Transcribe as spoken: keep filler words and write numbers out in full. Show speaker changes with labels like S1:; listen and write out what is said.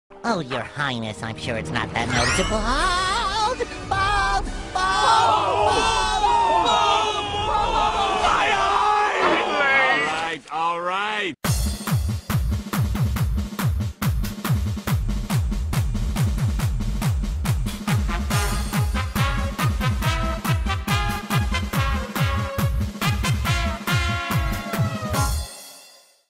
S1: Oh, Your Highness, I'm sure it's not that noticeable. Bald! Bald! Bald! Bald!